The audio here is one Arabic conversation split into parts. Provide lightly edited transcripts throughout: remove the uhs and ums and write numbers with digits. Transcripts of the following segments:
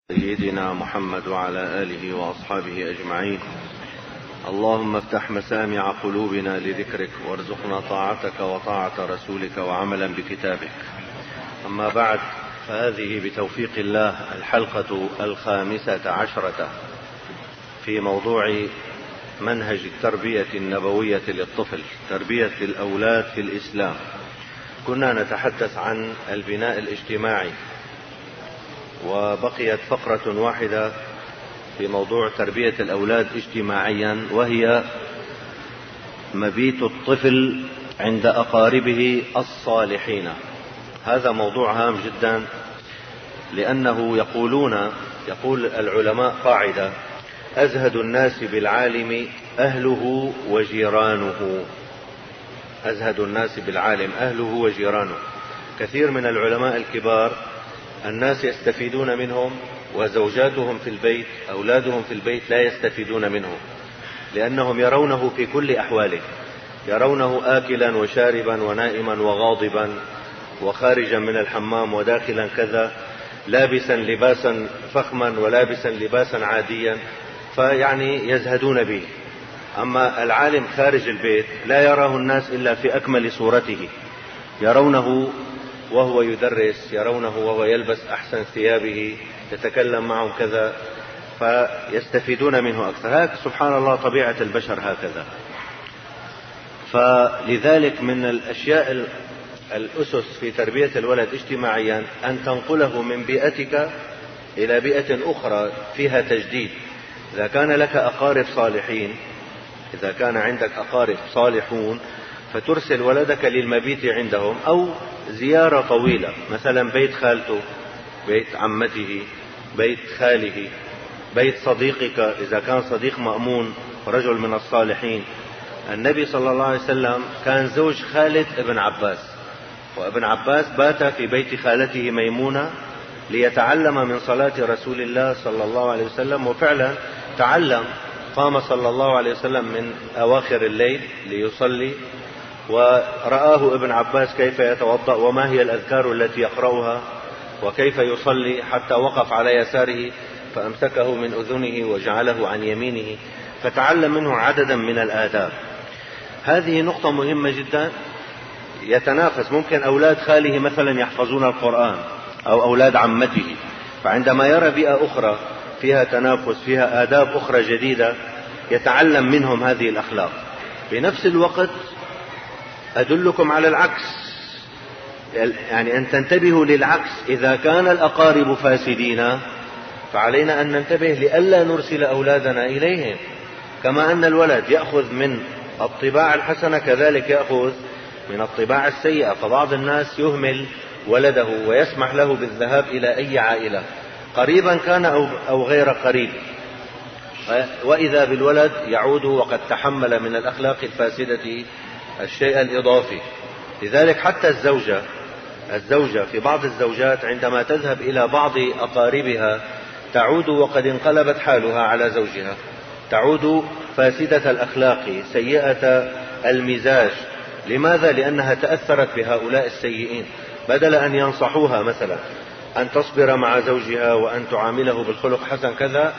سيدنا محمد وعلى آله وأصحابه أجمعين. اللهم افتح مسامع قلوبنا لذكرك وارزقنا طاعتك وطاعة رسولك وعملا بكتابك. أما بعد، فهذه بتوفيق الله الحلقة 15 في موضوع منهج التربية النبوية للطفل، تربية الأولاد في الإسلام. كنا نتحدث عن البناء الاجتماعي، وبقيت فقرة واحدة في موضوع تربية الأولاد اجتماعيا، وهي مبيت الطفل عند أقاربه الصالحين. هذا موضوع هام جدا، لأنه يقول العلماء قاعدة: أزهد الناس بالعالم أهله وجيرانه. أزهد الناس بالعالم أهله وجيرانه. كثير من العلماء الكبار الناس يستفيدون منهم، وزوجاتهم في البيت، أولادهم في البيت لا يستفيدون منه، لأنهم يرونه في كل أحواله، يرونه آكلا وشاربا ونائما وغاضبا وخارجا من الحمام وداخلا كذا، لابسا لباسا فخما ولابسا لباسا عاديا، فيعني يزهدون به. أما العالم خارج البيت لا يراه الناس إلا في أكمل صورته، يرونه وهو يدرس، يرونه وهو يلبس أحسن ثيابه، يتكلم معهم كذا، فيستفيدون منه أكثر. سبحان الله، طبيعة البشر هكذا. فلذلك من الأشياء الأسس في تربية الولد اجتماعيا أن تنقله من بيئتك إلى بيئة أخرى فيها تجديد. إذا كان لك أقارب صالحين، إذا كان عندك أقارب صالحون، فترسل ولدك للمبيت عندهم، أو زيارة طويلة، مثلا بيت خالته، بيت عمته، بيت خاله، بيت صديقك إذا كان صديق مأمون رجل من الصالحين. النبي صلى الله عليه وسلم كان زوج خالد ابن عباس، وابن عباس بات في بيت خالته ميمونة ليتعلم من صلاة رسول الله صلى الله عليه وسلم، وفعلا تعلم. قام صلى الله عليه وسلم من أواخر الليل ليصلي، ورآه ابن عباس كيف يتوضأ وما هي الأذكار التي يقرأها وكيف يصلي، حتى وقف على يساره فأمسكه من أذنه وجعله عن يمينه، فتعلم منه عددا من الآداب. هذه نقطة مهمة جدا. يتنافس، ممكن أولاد خاله مثلا يحفظون القرآن، أو أولاد عمته، فعندما يرى بيئة أخرى فيها تنافس، فيها آداب أخرى جديدة، يتعلم منهم هذه الأخلاق. بنفس الوقت أدلكم على العكس، يعني أن تنتبهوا للعكس. إذا كان الأقارب فاسدين فعلينا أن ننتبه لئلا نرسل أولادنا إليهم. كما أن الولد يأخذ من الطباع الحسنة، كذلك يأخذ من الطباع السيئة. فبعض الناس يهمل ولده ويسمح له بالذهاب إلى أي عائلة، قريبا كان أو غير قريب، وإذا بالولد يعود وقد تحمل من الأخلاق الفاسدة الشيء الإضافي. لذلك حتى الزوجة في بعض الزوجات عندما تذهب إلى بعض أقاربها تعود وقد انقلبت حالها على زوجها، تعود فاسدة الأخلاق، سيئة المزاج. لماذا؟ لأنها تأثرت بهؤلاء السيئين. بدل أن ينصحوها مثلا أن تصبر مع زوجها وأن تعامله بالخلق حسن كذا،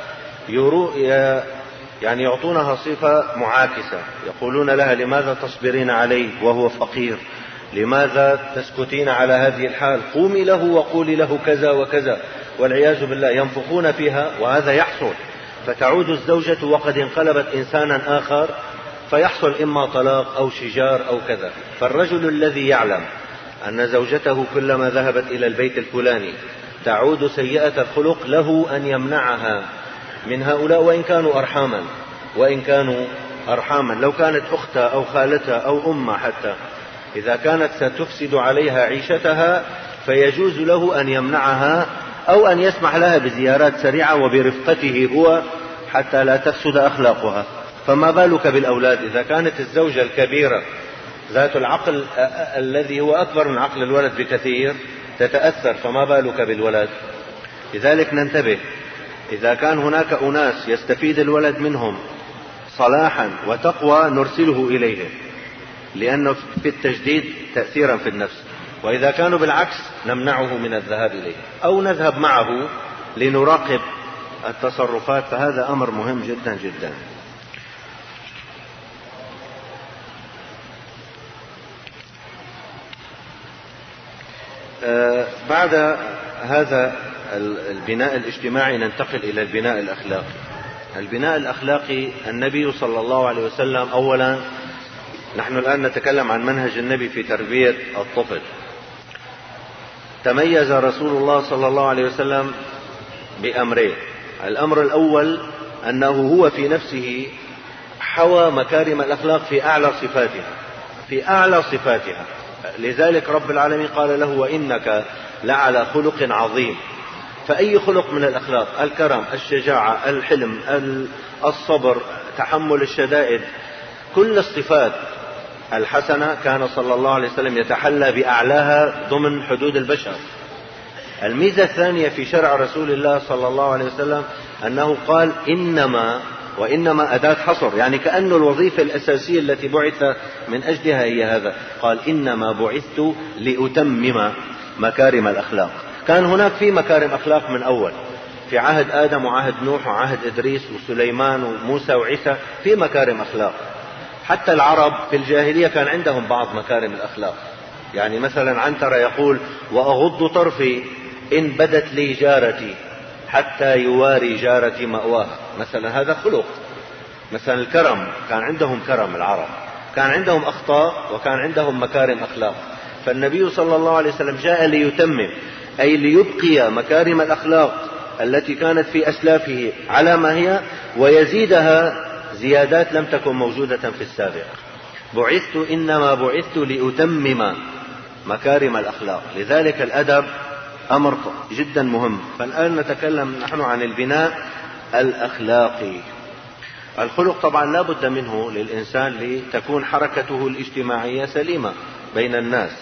يعني يعطونها صفة معاكسة، يقولون لها: لماذا تصبرين عليه وهو فقير؟ لماذا تسكتين على هذه الحال؟ قومي له وقولي له كذا وكذا، والعياذ بالله. ينفخون فيها، وهذا يحصل. فتعود الزوجة وقد انقلبت إنسانا آخر، فيحصل إما طلاق أو شجار أو كذا. فالرجل الذي يعلم أن زوجته كلما ذهبت إلى البيت الفلاني تعود سيئة الخلق، له أن يمنعها من هؤلاء، وإن كانوا أرحاما، لو كانت أختها أو خالتها أو أمها حتى، إذا كانت ستفسد عليها عيشتها فيجوز له أن يمنعها، أو أن يسمح لها بزيارات سريعة وبرفقته هو حتى لا تفسد أخلاقها. فما بالك بالأولاد؟ إذا كانت الزوجة الكبيرة ذات العقل الذي هو أكبر من عقل الولد بكثير تتأثر، فما بالك بالولد؟ لذلك ننتبه. إذا كان هناك أناس يستفيد الولد منهم صلاحا وتقوى نرسله إليهم، لأنه في التجديد تأثيرا في النفس. وإذا كانوا بالعكس نمنعه من الذهاب إليه، أو نذهب معه لنراقب التصرفات، فهذا أمر مهم جدا جدا. بعد هذا البناء الاجتماعي ننتقل إلى البناء الأخلاقي. البناء الأخلاقي، النبي صلى الله عليه وسلم، أولا نحن الآن نتكلم عن منهج النبي في تربية الطفل. تميز رسول الله صلى الله عليه وسلم بأمرين. الأمر الأول أنه هو في نفسه حوى مكارم الأخلاق في أعلى صفاتها، لذلك رب العالمين قال له: وإنك لعلى خلق عظيم. فأي خلق من الأخلاق، الكرم، الشجاعة، الحلم، الصبر، تحمل الشدائد، كل الصفات الحسنة كان صلى الله عليه وسلم يتحلى بأعلاها ضمن حدود البشر. الميزة الثانية في شرع رسول الله صلى الله عليه وسلم أنه قال إنما، وإنما أداة حصر، يعني كأن الوظيفة الأساسية التي بعث من أجلها هي هذا. قال: إنما بعثت لأتمم مكارم الأخلاق. كان هناك في مكارم أخلاق من أول، في عهد آدم وعهد نوح وعهد إدريس وسليمان وموسى وعيسى، في مكارم أخلاق. حتى العرب في الجاهلية كان عندهم بعض مكارم الأخلاق. يعني مثلا عنترة يقول: وأغض طرفي إن بدت لي جارتي حتى يواري جارتي مأواها. مثلا هذا خلق. مثلا الكرم، كان عندهم كرم العرب، كان عندهم أخطاء وكان عندهم مكارم أخلاق. فالنبي صلى الله عليه وسلم جاء ليتمم، أي ليبقي مكارم الأخلاق التي كانت في أسلافه على ما هي، ويزيدها زيادات لم تكن موجودة في السابق. إنما بعثت لأتمم مكارم الأخلاق. لذلك الأدب أمر جدا مهم. فالآن نتكلم نحن عن البناء الأخلاقي. الخلق طبعا لا بد منه للإنسان لتكون حركته الاجتماعية سليمة بين الناس.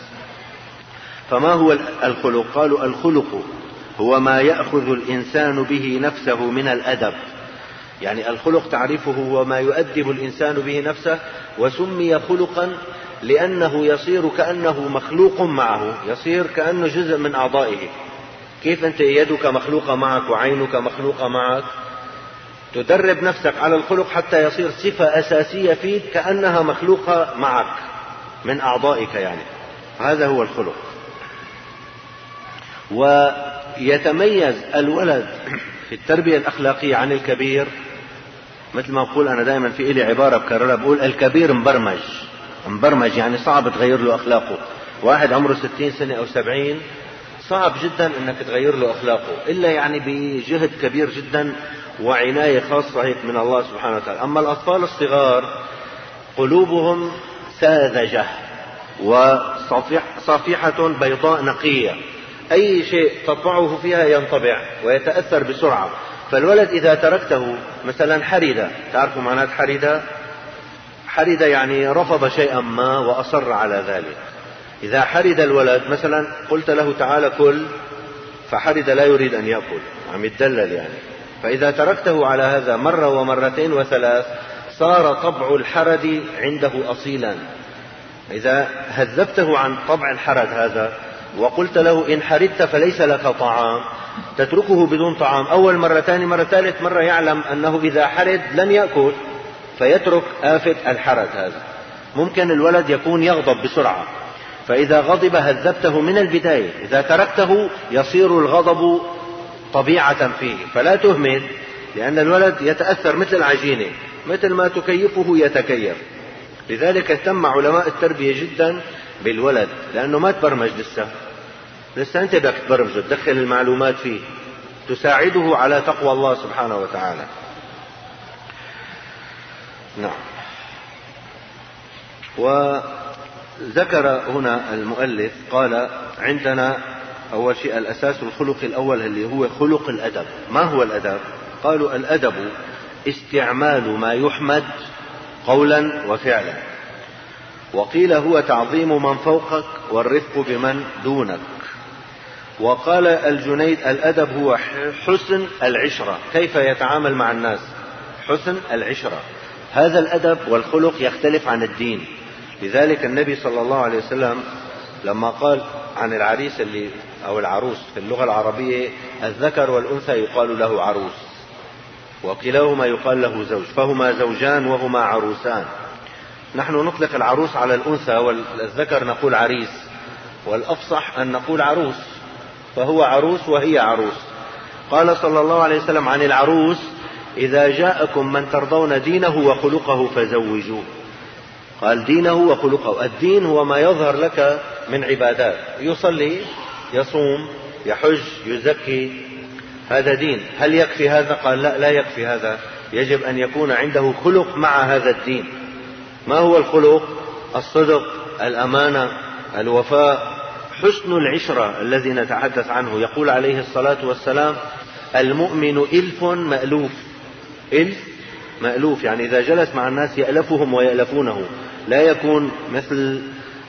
فما هو الخلق؟ قالوا: الخلق هو ما يأخذ الإنسان به نفسه من الأدب. يعني الخلق تعريفه هو ما يؤدب الإنسان به نفسه، وسمي خلقا لأنه يصير كأنه مخلوق معه، يصير كأنه جزء من أعضائه. كيف أنت يدك مخلوقة معك وعينك مخلوقة معك؟ تدرب نفسك على الخلق حتى يصير صفة أساسية فيك كأنها مخلوقة معك من أعضائك. يعني هذا هو الخلق. ويتميز الولد في التربية الأخلاقية عن الكبير، مثل ما أقول أنا دائما، في إلي عبارة بكررها، بقول: الكبير مبرمج، يعني صعب تغير له أخلاقه. واحد عمره 60 سنة أو 70 صعب جدا أنك تغير له أخلاقه، إلا يعني بجهد كبير جدا وعناية خاصة هيك من الله سبحانه وتعالى. أما الأطفال الصغار قلوبهم ساذجة وصفيحة بيضاء نقية، أي شيء تطبعه فيها ينطبع ويتأثر بسرعة. فالولد إذا تركته مثلا حرد، تعرفوا معنات حرد يعني رفض شيئا ما وأصر على ذلك. إذا حرد الولد مثلا قلت له: تعال كل، فحرد لا يريد أن يأكل، عم يتدلل يعني. فإذا تركته على هذا مرة ومرتين وثلاث صار طبع الحرد عنده أصيلا. إذا هذبته عن طبع الحرد هذا وقلت له: إن حردت فليس لك طعام، تتركه بدون طعام، أول مرة، ثاني مرة، ثالث مرة يعلم أنه إذا حرد لن يأكل، فيترك آفة الحرد هذا. ممكن الولد يكون يغضب بسرعة، فإذا غضب هذبته من البداية. إذا تركته يصير الغضب طبيعة فيه، فلا تهمل، لأن الولد يتأثر مثل العجينة، مثل ما تكيفه يتكيف. لذلك اهتم علماء التربية جدا بالولد، لأنه ما تبرمج لسه أنت بدك تبرمجه، تدخل المعلومات فيه، تساعده على تقوى الله سبحانه وتعالى. نعم. وذكر هنا المؤلف قال: عندنا أول شيء الأساس الخلق الأول اللي هو خلق الأدب. ما هو الأدب؟ قالوا: الأدب استعمال ما يحمد قولا وفعلا. وقيل: هو تعظيم من فوقك والرفق بمن دونك. وقال الجنيد: الأدب هو حسن العشرة، كيف يتعامل مع الناس، حسن العشرة. هذا الأدب والخلق يختلف عن الدين. لذلك النبي صلى الله عليه وسلم لما قال عن العريس اللي أو العروس في اللغة العربية الذكر والأنثى يقال له عروس، وكلاهما يقال له زوج، فهما زوجان وهما عروسان. نحن نطلق العروس على الأنثى، والذكر نقول عريس، والأفصح أن نقول عروس، فهو عروس وهي عروس. قال صلى الله عليه وسلم عن العروس: إذا جاءكم من ترضون دينه وخلقه فزوجوه. قال دينه وخلقه. الدين هو ما يظهر لك من عبادات، يصلي، يصوم، يحج، يزكي، هذا دين. هل يكفي هذا؟ قال لا، لا يكفي هذا، يجب أن يكون عنده خلق مع هذا الدين. ما هو الخلق؟ الصدق، الأمانة، الوفاء، حسن العشرة الذي نتحدث عنه. يقول عليه الصلاة والسلام: المؤمن ألف مألوف. ألف مألوف يعني إذا جلس مع الناس يألفهم ويألفونه، لا يكون مثل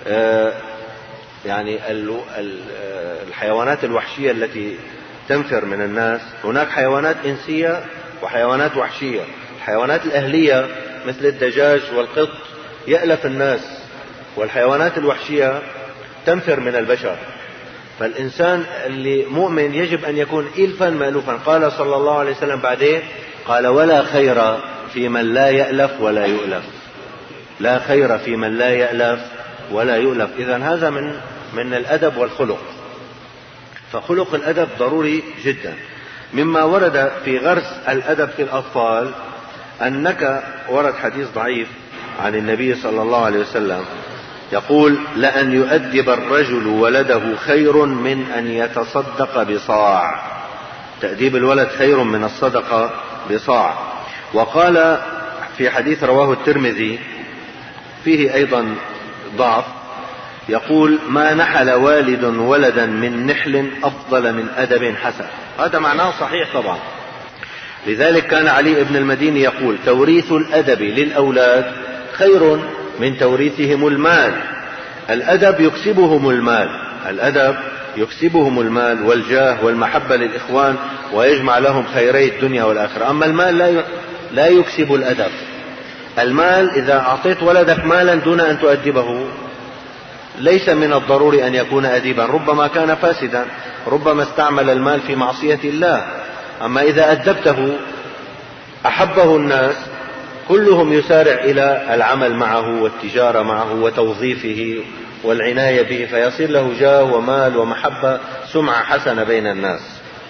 يعني الحيوانات الوحشية التي تنفر من الناس. هناك حيوانات إنسية وحيوانات وحشية. الحيوانات الأهلية مثل الدجاج والقط يألف الناس، والحيوانات الوحشية تنفر من البشر. فالإنسان اللي مؤمن يجب أن يكون إلفا مألوفا. قال صلى الله عليه وسلم بعدين، قال: ولا خير في من لا يألف ولا يؤلف. لا خير في من لا يألف ولا يؤلف. إذن هذا من الأدب والخلق. فخلق الأدب ضروري جدا. مما ورد في غرس الأدب في الأطفال أنك ورد حديث ضعيف عن النبي صلى الله عليه وسلم يقول: لأن يؤدب الرجل ولده خير من أن يتصدق بصاع. تأديب الولد خير من الصدقة بصاع. وقال في حديث رواه الترمذي فيه أيضا ضعف، يقول: ما نحل والد ولدا من نحل أفضل من أدب حسن. هذا معناه صحيح طبعا. لذلك كان علي بن المديني يقول: توريث الأدب للأولاد خير من توريثهم المال. الأدب يكسبهم المال، الأدب يكسبهم المال والجاه والمحبة للإخوان، ويجمع لهم خيري الدنيا والآخرة. أما المال لا يكسب الأدب. المال إذا أعطيت ولدك مالا دون أن تؤدبه ليس من الضروري أن يكون أديبا، ربما كان فاسدا، ربما استعمل المال في معصية الله. أما إذا أدبته أحبه الناس، كلهم يسارع إلى العمل معه والتجارة معه وتوظيفه والعناية به، فيصير له جاه ومال ومحبة، سمعة حسنة بين الناس.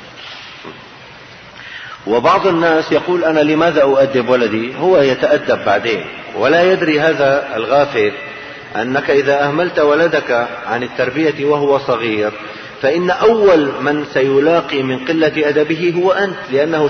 وبعض الناس يقول: أنا لماذا أؤدب ولدي؟ هو يتأدب بعدين، ولا يدري هذا الغافل أنك إذا أهملت ولدك عن التربية وهو صغير فإن أول من سيلاقي من قلة أدبه هو أنت، لأنه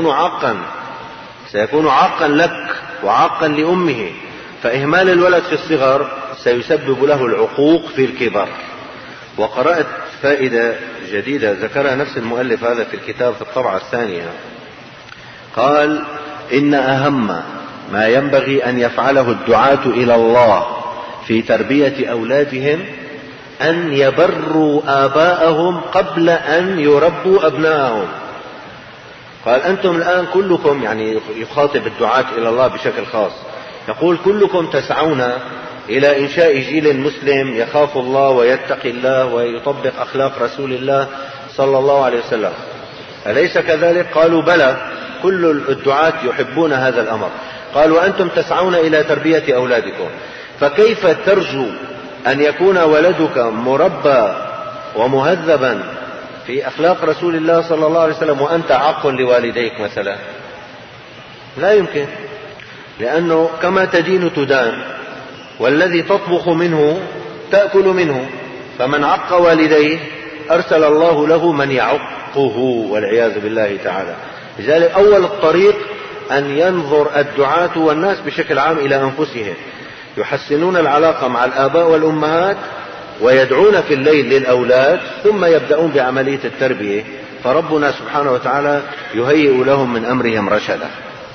سيكون عاقا لك وعاقا لأمه. فإهمال الولد في الصغر سيسبب له العقوق في الكبر. وقرأت فائدة جديدة ذكرها نفس المؤلف هذا في الكتاب في الطبعة الثانية، قال: إن أهم ما ينبغي أن يفعله الدعاة إلى الله في تربية أولادهم أن يبروا آباءهم قبل أن يربوا أبناءهم. قال: أنتم الآن كلكم، يعني يخاطب الدعاة إلى الله بشكل خاص، يقول: كلكم تسعون إلى إنشاء جيل مسلم يخاف الله ويتقي الله ويطبق أخلاق رسول الله صلى الله عليه وسلم، أليس كذلك؟ قالوا: بلى، كل الدعاة يحبون هذا الأمر. قال: وأنتم تسعون إلى تربية أولادكم، فكيف ترجو أن يكون ولدك مربى ومهذبا في أخلاق رسول الله صلى الله عليه وسلم وأنت عاق لوالديك مثلا؟ لا يمكن، لأنه كما تدين تدان، والذي تطبخ منه تأكل منه. فمن عق والديه أرسل الله له من يعقه والعياذ بالله تعالى. لذلك أول الطريق أن ينظر الدعاة والناس بشكل عام إلى أنفسهم، يحسنون العلاقة مع الآباء والأمهات ويدعون في الليل للأولاد، ثم يبدأون بعملية التربية، فربنا سبحانه وتعالى يهيئ لهم من أمرهم رشدا.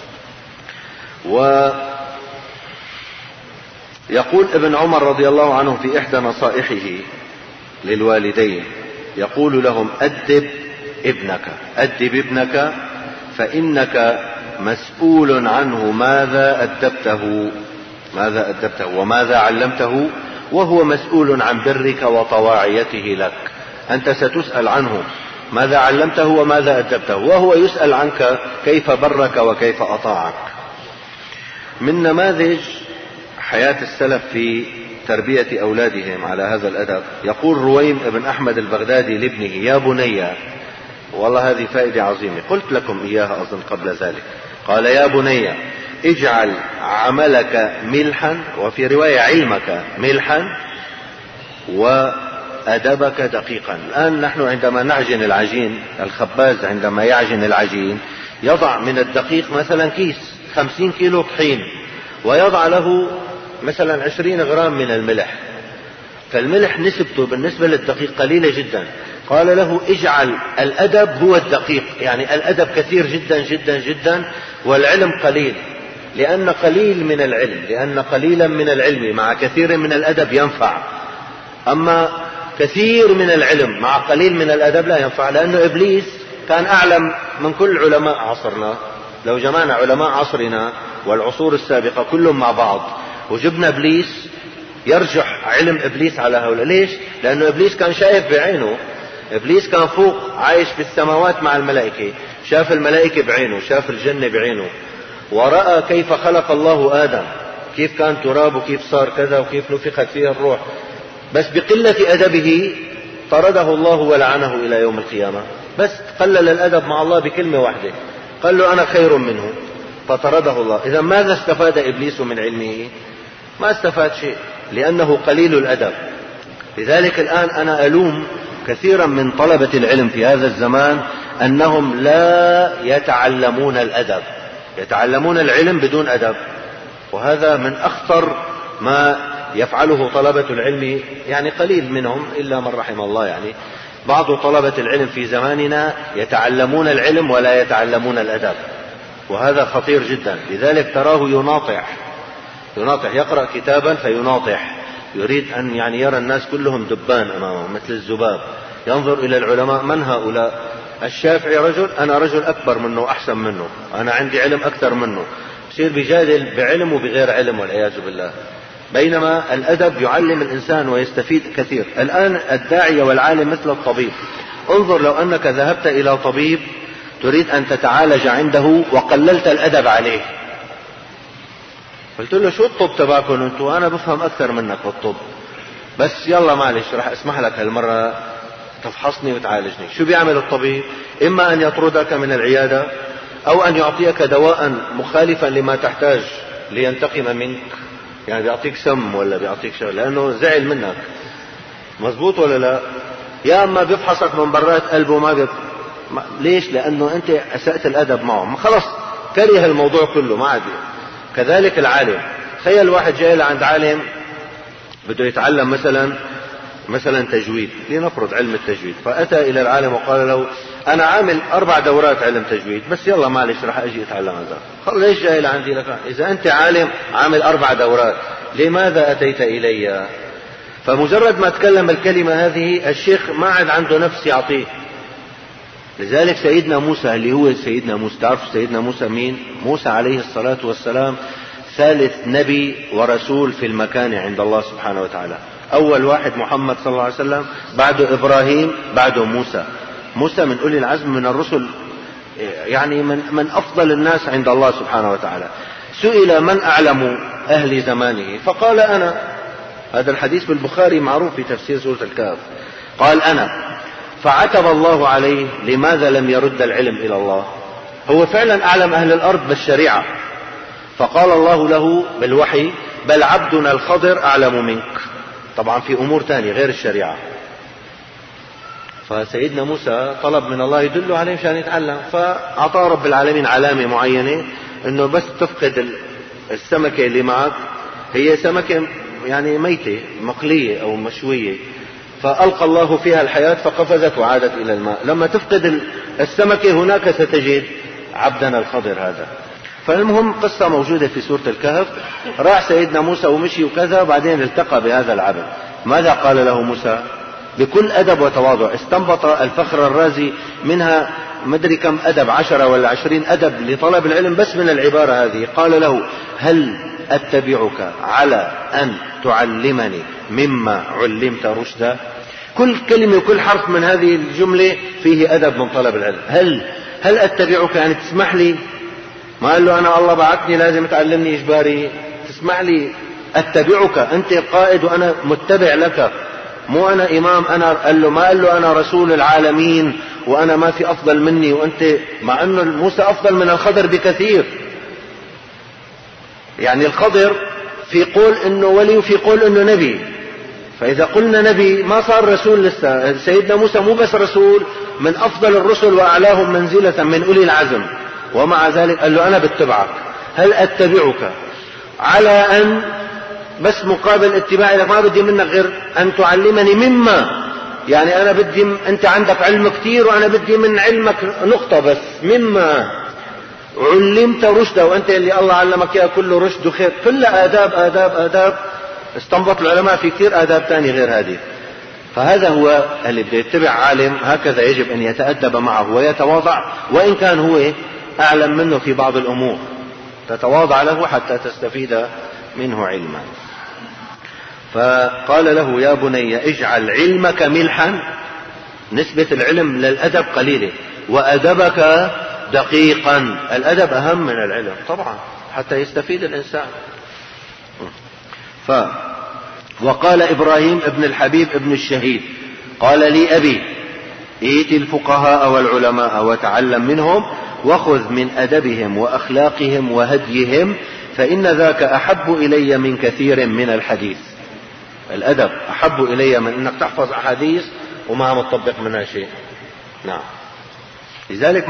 ويقول ابن عمر رضي الله عنه في إحدى نصائحه للوالدين، يقول لهم: أدب ابنك فإنك مسؤول عنه ماذا أدبته وماذا علمته، وهو مسؤول عن برك وطواعيته لك. أنت ستسأل عنه ماذا علمته وماذا أدبته، وهو يسأل عنك كيف برك وكيف أطاعك. من نماذج حياة السلف في تربية أولادهم على هذا الأدب، يقول رويم بن أحمد البغدادي لابنه: يا بني، والله هذه فائدة عظيمة قلت لكم إياها أظن قبل ذلك، قال: يا بني اجعل عملك ملحا، وفي رواية علمك ملحا، وأدبك دقيقا. الآن نحن عندما نعجن العجين، الخباز عندما يعجن العجين يضع من الدقيق مثلا كيس 50 كيلو طحين، ويضع له مثلا 20 غرام من الملح، فالملح نسبته بالنسبة للدقيق قليلة جدا. قال له: اجعل الأدب هو الدقيق، يعني الأدب كثير جدا جدا جدا والعلم قليل، لأن قليلا من العلم مع كثير من الأدب ينفع، أما كثير من العلم مع قليل من الأدب لا ينفع. لأنه إبليس كان أعلم من كل علماء عصرنا، لو جمعنا علماء عصرنا والعصور السابقة كلهم مع بعض وجبنا إبليس يرجح علم إبليس على هؤلاء. ليش؟ لأنه إبليس كان شايف بعينه، إبليس كان فوق عايش في السماوات مع الملائكة، شاف الملائكة بعينه، شاف الجنة بعينه، ورأى كيف خلق الله آدم، كيف كان تراب وكيف صار كذا وكيف نفخت فيه الروح. بس بقلة أدبه طرده الله ولعنه إلى يوم القيامة، بس قلل الأدب مع الله بكلمة واحدة، قال له: أنا خير منه، فطرده الله. إذا ماذا استفاد إبليس من علمه؟ ما استفاد شيء، لأنه قليل الأدب. لذلك الآن أنا ألوم كثيرا من طلبة العلم في هذا الزمان أنهم لا يتعلمون الأدب، يتعلمون العلم بدون أدب، وهذا من أخطر ما يفعله طلبة العلم، يعني قليل منهم إلا من رحم الله. يعني بعض طلبة العلم في زماننا يتعلمون العلم ولا يتعلمون الأدب، وهذا خطير جدا. لذلك تراه يناطح، يقرأ كتابا فيناطح، يريد أن يعني يرى الناس كلهم دبان أمامه مثل الذباب، ينظر إلى العلماء: من هؤلاء؟ الشافعي رجل، أنا رجل أكبر منه، أحسن منه، أنا عندي علم أكثر منه، يصير بيجادل بعلم وبغير علم والعياذ بالله. بينما الأدب يعلم الإنسان ويستفيد كثير. الآن الداعية والعالم مثل الطبيب، انظر لو أنك ذهبت إلى طبيب تريد أن تتعالج عنده وقللت الأدب عليه، قلت له: شو الطب تبعكم انتوا؟ أنا بفهم أكثر منك بالطب، بس يلا معلش رح أسمح لك هالمرة تفحصني وتعالجني. شو بيعمل الطبيب؟ إما أن يطردك من العيادة، أو أن يعطيك دواء مخالفا لما تحتاج لينتقم منك، يعني بيعطيك سم ولا بيعطيك شغل لأنه زعل منك، مزبوط ولا لا؟ يا أما بيفحصك من برات قلبه ما ليش؟ لأنه أنت أسأت الأدب معه، خلص كره الموضوع كله ما عاد. كذلك العالم، تخيل واحد جاي لعند عالم بده يتعلم مثلا تجويد، لنفرض علم التجويد، فأتى إلى العالم وقال له: أنا عامل 4 دورات علم تجويد، بس يلا معلش رح أجي أتعلم هذا. قال: ليش جاي لعندي لك؟ إذا أنت عالم عامل 4 دورات لماذا أتيت إلي؟ فمجرد ما تكلم الكلمة هذه الشيخ ما عاد عنده نفس يعطيه. لذلك سيدنا موسى اللي هو سيدنا موسى، تعرف سيدنا موسى مين؟ موسى عليه الصلاة والسلام ثالث نبي ورسول في المكان عند الله سبحانه وتعالى. أول واحد محمد صلى الله عليه وسلم، بعده إبراهيم، بعده موسى. موسى من أولي العزم من الرسل، يعني من أفضل الناس عند الله سبحانه وتعالى. سئل: من أعلم أهل زمانه؟ فقال: أنا. هذا الحديث في البخاري معروف في تفسير سورة الكهف. قال: أنا. فعتب الله عليه: لماذا لم يرد العلم إلى الله؟ هو فعلا أعلم أهل الأرض بالشريعة. فقال الله له بالوحي: بل عبدنا الخضر أعلم منك. طبعا في أمور تانية غير الشريعة. فسيدنا موسى طلب من الله يدله عليه مشان يتعلم، فأعطاه رب العالمين علامة معينة أنه بس تفقد السمكة اللي معك، هي سمكة يعني ميتة مقلية أو مشوية، فألقى الله فيها الحياة فقفزت وعادت إلى الماء. لما تفقد السمكة هناك ستجد عبدنا الخضر هذا. فالمهم قصة موجودة في سورة الكهف. راح سيدنا موسى ومشي وكذا، بعدين التقى بهذا العبد. ماذا قال له موسى؟ بكل أدب وتواضع استنبط الفخر الرازي منها مدري كم أدب، 10 ولا 20 أدب لطلب العلم بس من العبارة هذه. قال له: هل أتبعك على أن تعلمني مما علمت رشدا؟ كل كلمة وكل حرف من هذه الجملة فيه أدب من طلب العلم. هل أتبعك يعني تسمح لي؟ ما قال له أنا الله بعثني لازم تعلمني إجباري، تسمح لي أتبعك، أنت قائد وأنا متبع لك، مو أنا إمام. قال له ما قال له أنا رسول العالمين وأنا ما في أفضل مني وأنت، مع أنه موسى أفضل من الخضر بكثير. يعني الخضر في قول أنه ولي وفي قول أنه نبي، فإذا قلنا نبي ما صار رسول لسه. سيدنا موسى مو بس رسول، من أفضل الرسل وأعلاهم منزلة من أولي العزم، ومع ذلك قال له أنا بتبعك. هل أتبعك على أن بس مقابل اتباعي لك ما بدي منك غير أن تعلمني مما، يعني أنا بدي أنت عندك علم كتير وأنا بدي من علمك نقطة بس، مما علمت رشدا، وأنت اللي الله علمك إياه كله رشد وخير، كلها آداب آداب آداب. استنبط العلماء في كثير آداب تانية غير هذه. فهذا هو اللي بده يتبع عالم، هكذا يجب أن يتأدب معه ويتواضع، وإن كان هو أعلم منه في بعض الأمور، تتواضع له حتى تستفيد منه علما. فقال له يا بني اجعل علمك ملحا، نسبة العلم للأدب قليلة، وأدبك دقيقا. الأدب أهم من العلم طبعا حتى يستفيد الإنسان. وقال إبراهيم ابن الحبيب ابن الشهيد قال لي أبي ائت الفقهاء والعلماء وتعلم منهم وخذ من أدبهم وأخلاقهم وهديهم، فإن ذاك أحب إلي من كثير من الحديث. الأدب أحب إلي من أنك تحفظ أحاديث وما مطبق منها شيء. نعم. لذلك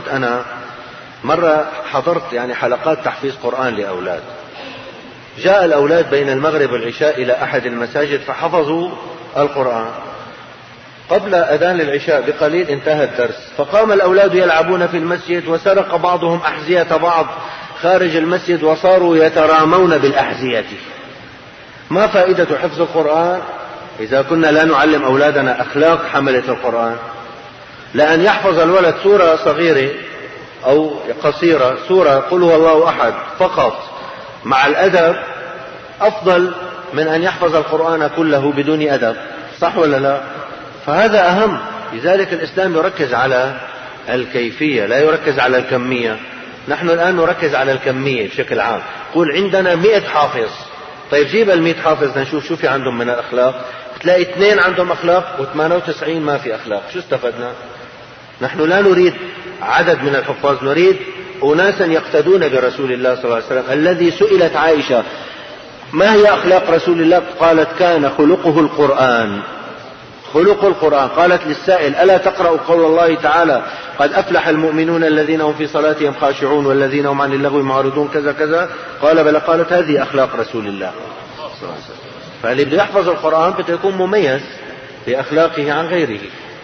مرة حضرت يعني حلقات تحفيظ قرآن لأولاد. جاء الأولاد بين المغرب والعشاء إلى أحد المساجد فحفظوا القرآن. قبل أذان العشاء بقليل انتهى الدرس، فقام الأولاد يلعبون في المسجد، وسرق بعضهم أحذية بعض خارج المسجد وصاروا يترامون بالأحذية. ما فائدة حفظ القرآن إذا كنا لا نعلم أولادنا أخلاق حملة القرآن؟ لأن يحفظ الولد سورة صغيرة أو قصيرة، سورة قل هو الله أحد فقط مع الأدب أفضل من أن يحفظ القرآن كله بدون أدب، صح ولا لا؟ فهذا أهم. لذلك الإسلام يركز على الكيفية لا يركز على الكمية. نحن الآن نركز على الكمية بشكل عام. قول عندنا 100 حافظ، طيب جيب 100 حافظ نشوف شو في عندهم من الأخلاق، تلاقي 2 عندهم أخلاق و98 ما في أخلاق. شو استفدنا؟ نحن لا نريد عدد من الحفاظ، نريد أناسا يقتدون برسول الله صلى الله عليه وسلم. الذي سئلت عائشة ما هي أخلاق رسول الله؟ قالت كان خلقه القرآن. خلق القرآن. قالت للسائل ألا تقرأ قول الله تعالى قد أفلح المؤمنون الذين هم في صلاتهم خاشعون والذين هم عن اللغو معرضون كذا كذا؟ قال بلى. قالت هذه أخلاق رسول الله صلى الله عليه وسلم. فاللي بده يحفظ القرآن بده يكون مميز بأخلاقه عن غيره.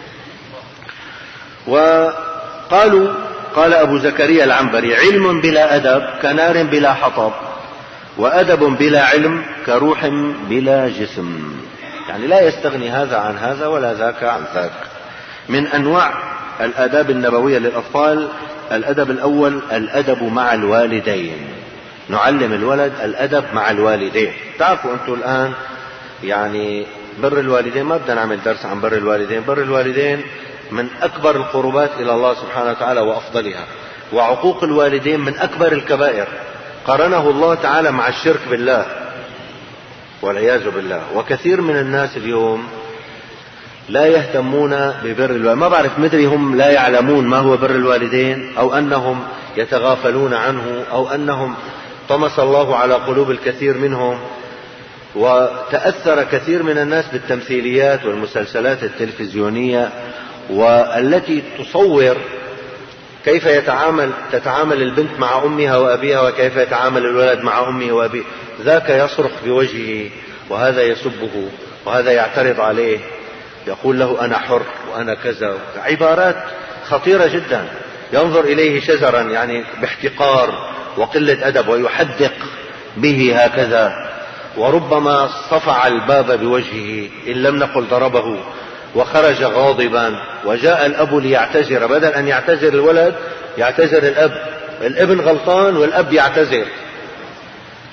وقالوا قال أبو زكريا العنبري علم بلا أدب كنار بلا حطب، وأدب بلا علم كروح بلا جسم. يعني لا يستغني هذا عن هذا ولا ذاك عن ذاك. من أنواع الآداب النبوية للأطفال الأدب الأول الأدب مع الوالدين. نعلم الولد الأدب مع الوالدين. تعرفوا أنتم الآن يعني بر الوالدين، ما بدنا نعمل درس عن بر الوالدين. بر الوالدين من أكبر القربات إلى الله سبحانه وتعالى وأفضلها، وعقوق الوالدين من أكبر الكبائر، قرنه الله تعالى مع الشرك بالله والعياذ بالله. وكثير من الناس اليوم لا يهتمون ببر الوالدين. ما بعرف مدري هم لا يعلمون ما هو بر الوالدين، أو أنهم يتغافلون عنه، أو أنهم طمس الله على قلوب الكثير منهم. وتأثر كثير من الناس بالتمثيليات والمسلسلات التلفزيونية والتي تصور كيف تتعامل البنت مع أمها وأبيها وكيف يتعامل الولد مع أمه وأبيه. ذاك يصرخ بوجهه وهذا يسبه وهذا يعترض عليه، يقول له أنا حر وأنا كذا، عبارات خطيرة جدا. ينظر إليه شزرا يعني باحتقار وقلة أدب ويحدق به هكذا، وربما صفع الباب بوجهه إن لم نقل ضربه، وخرج غاضبا. وجاء الأب ليعتذر، بدل أن يعتذر الولد يعتذر الأب. الابن غلطان والأب يعتذر.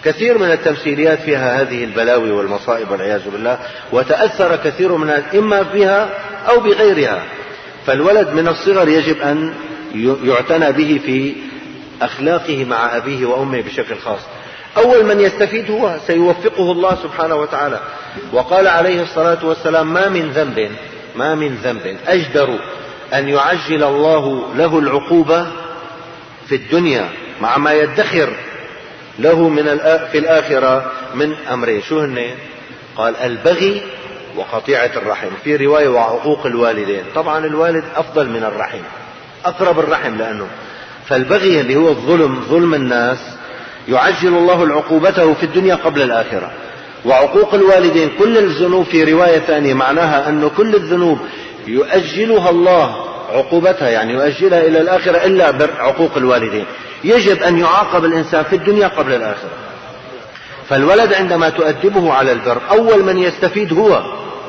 كثير من التمثيليات فيها هذه البلاوي والمصائب والعياذ بالله، وتأثر كثير من الناس إما بها أو بغيرها. فالولد من الصغر يجب أن يعتنى به في أخلاقه مع أبيه وأمه بشكل خاص. أول من يستفيد هو، سيوفقه الله سبحانه وتعالى. وقال عليه الصلاة والسلام: ما من ذنب أجدر أن يعجل الله له العقوبة في الدنيا مع ما يدخر له في الآخرة من أمرين. شو هن؟ قال: البغي وقطيعة الرحم، في رواية وعقوق الوالدين. طبعا الوالد أفضل من الرحم، أقرب الرحم لأنه. فالبغي اللي هو الظلم، ظلم الناس، يعجل الله العقوبته في الدنيا قبل الآخرة. وعقوق الوالدين، كل الذنوب في رواية ثانية معناها أن كل الذنوب يؤجلها الله عقوبتها، يعني يؤجلها إلى الآخرة إلا عقوق الوالدين. يجب أن يعاقب الإنسان في الدنيا قبل الآخرة. فالولد عندما تؤدبه على البر أول من يستفيد هو.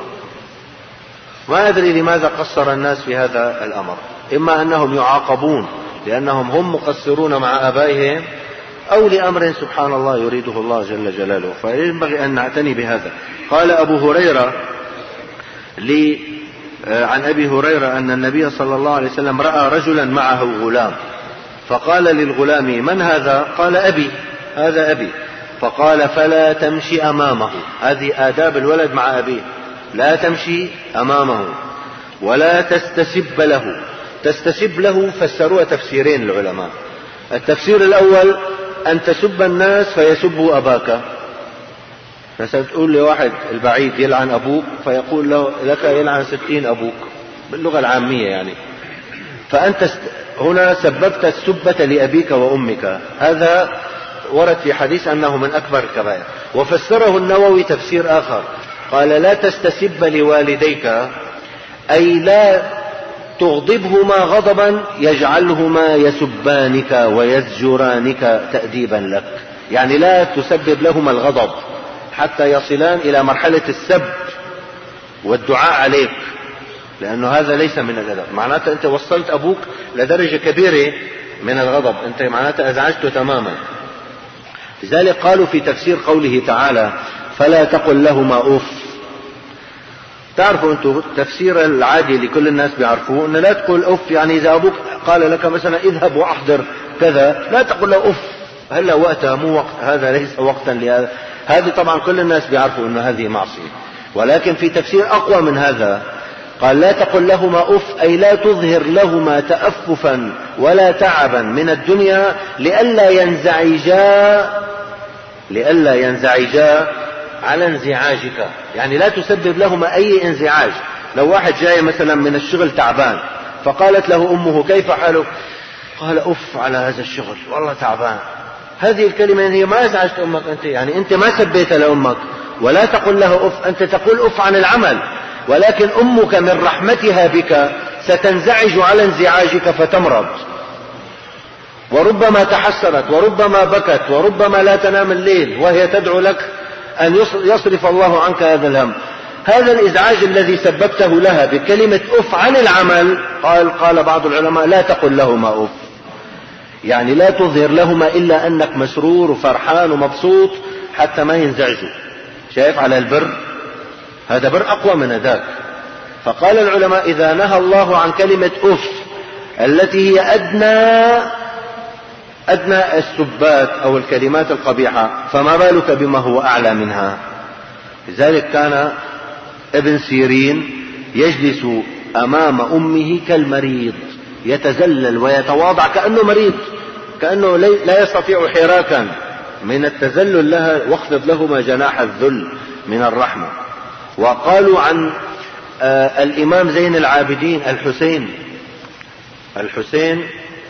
ما أدري لماذا قصر الناس في هذا الأمر، إما أنهم يعاقبون لأنهم هم مقصرون مع آبائهم، أو لأمر سبحان الله يريده الله جل جلاله. فينبغي أن نعتني بهذا. قال أبو هريرة عن أبي هريرة أن النبي صلى الله عليه وسلم رأى رجلا معه غلام، فقال للغلام: من هذا؟ قال: أبي، هذا أبي. فقال: فلا تمشي أمامه. هذه آداب الولد مع أبيه، لا تمشي أمامه ولا تستسب له. تستسب له فسروها تفسيرين العلماء. التفسير الأول: أن تسب الناس فيسبوا أباك. مثلا تقول لواحد البعيد: يلعن أبوك، فيقول له: لك يلعن 60 أبوك، باللغة العامية يعني. فأنت هنا سببت السبة لأبيك وأمك. هذا ورد في حديث أنه من أكبر الكبائر. وفسره النووي تفسير آخر، قال: لا تستسب لوالديك، أي لا تغضبهما غضبا يجعلهما يسبانك ويزجرانك تأديبا لك. يعني لا تسبب لهما الغضب حتى يصلان إلى مرحلة السب والدعاء عليك، لأنه هذا ليس من الأدب. معناته أنت وصلت أبوك لدرجة كبيرة من الغضب، أنت معناته أزعجته تماما. لذلك قالوا في تفسير قوله تعالى: فلا تقل لهما أف. تعرفوا أنتم التفسير العادي اللي كل الناس بيعرفوه، أن لا تقول أف، يعني إذا أبوك قال لك مثلا: اذهب وأحضر كذا، لا تقول له أف، هلا وقتها، مو وقت، هذا ليس وقتا لهذا. هذه طبعا كل الناس بيعرفوا أن هذه معصية. ولكن في تفسير أقوى من هذا قال: لا تقل لهما أف، أي لا تظهر لهما تأففا ولا تعبا من الدنيا لئلا ينزعجا على انزعاجك. يعني لا تسبب لهما أي انزعاج. لو واحد جاي مثلا من الشغل تعبان، فقالت له أمه: كيف حالك؟ قال: أف على هذا الشغل، والله تعبان. هذه الكلمة هي ما أزعجت أمك أنت، يعني أنت ما سبيت لأمك. ولا تقل له أف، أنت تقول أف عن العمل، ولكن أمك من رحمتها بك ستنزعج على انزعاجك فتمرض، وربما تحسرت، وربما بكت، وربما لا تنام الليل وهي تدعو لك أن يصرف الله عنك هذا الهم. هذا الإزعاج الذي سببته لها بكلمة أف عن العمل، قال بعض العلماء: لا تقل لهما أف، يعني لا تظهر لهما إلا أنك مسرور وفرحان ومبسوط حتى ما ينزعجوا. شايف على البر؟ هذا بر أقوى من ذاك. فقال العلماء: إذا نهى الله عن كلمة أف التي هي أدنى السبات أو الكلمات القبيحة، فما بالك بما هو أعلى منها. لذلك كان ابن سيرين يجلس أمام أمه كالمريض، يتذلل ويتواضع كأنه مريض، كأنه لا يستطيع حراكا من التذلل لها، واخفض لهما جناح الذل من الرحمة. وقالوا عن الإمام زين العابدين الحسين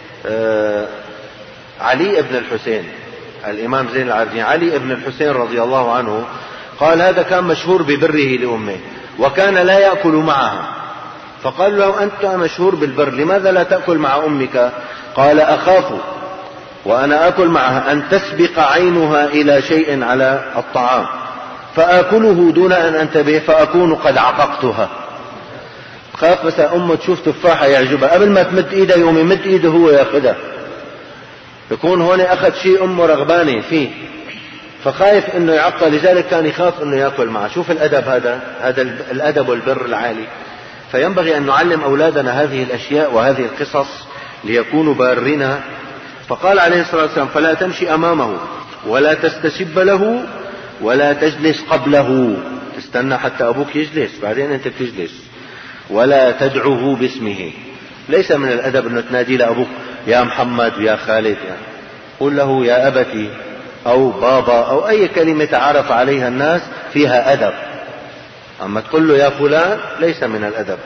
علي ابن الحسين، الإمام زين العابدين علي ابن الحسين رضي الله عنه، قال: هذا كان مشهور ببره لأمه، وكان لا يأكل معها. فقال له: أنت مشهور بالبر، لماذا لا تأكل مع أمك؟ قال: أخاف وأنا أكل معها أن تسبق عينها إلى شيء على الطعام فآكله دون أن أنتبه فأكون قد عققتها. خاف مثلا أمه تشوف تفاحة يعجبها، قبل ما تمد إيدها يوم يمد إيده هو يأخذها، يكون هون أخذ شيء أمه رغبانة فيه، فخايف انه يعطل، لذلك كان يخاف انه ياكل معه. شوف الادب، هذا الادب والبر العالي. فينبغي ان نعلم اولادنا هذه الاشياء وهذه القصص ليكونوا بارين. فقال عليه الصلاة والسلام: فلا تمشي امامه ولا تستسب له ولا تجلس قبله. تستنى حتى ابوك يجلس بعدين انت بتجلس. ولا تدعوه باسمه. ليس من الادب انه تنادي لابوك يا محمد يا خالد، قل له يا ابتي او بابا او اي كلمة تعرف عليها الناس فيها ادب. اما تقول له يا فلان ليس من الادب.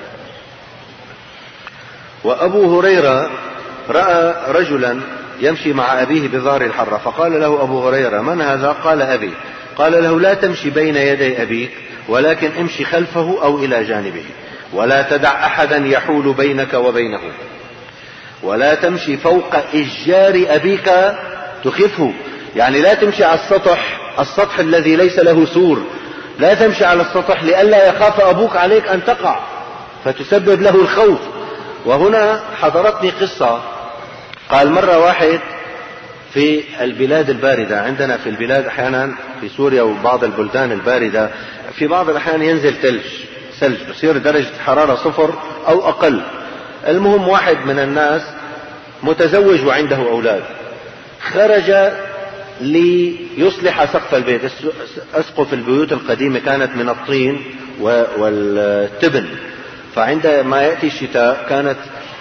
وابو هريرة رأى رجلا يمشي مع ابيه بظهر الحرة، فقال له ابو هريرة: من هذا؟ قال ابي. قال له: لا تمشي بين يدي ابيك، ولكن امشي خلفه او الى جانبه، ولا تدع احدا يحول بينك وبينه، ولا تمشي فوق اشجار ابيك تخفه. يعني لا تمشي على السطح الذي ليس له سور. لا تمشي على السطح لئلا يخاف ابوك عليك ان تقع فتسبب له الخوف. وهنا حضرتني قصة. قال مرة واحد في البلاد الباردة، عندنا في البلاد احيانا في سوريا وبعض البلدان الباردة في بعض الاحيان ينزل ثلج بصير درجة حرارة 0 او اقل. المهم واحد من الناس متزوج وعنده اولاد، خرج ليصلح سقف البيت. اسقف البيوت القديمة كانت من الطين والتبن، فعندما يأتي الشتاء كانت